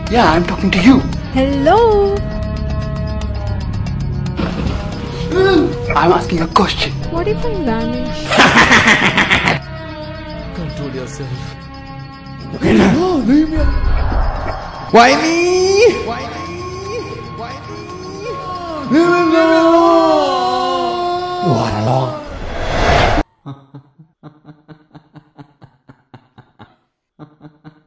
Yeah, I'm talking to you. Hello. I'm asking a question. What if I vanish? Control yourself. Why me? You are alone.